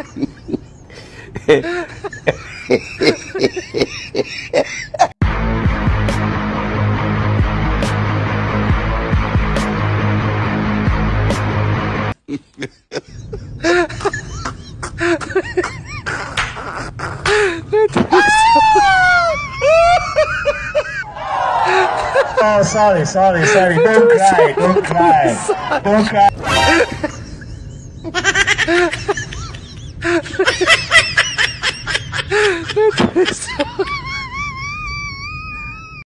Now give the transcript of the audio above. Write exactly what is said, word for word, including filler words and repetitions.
Oh, sorry, sorry, sorry. Don't cry, don't cry, don't cry. That is so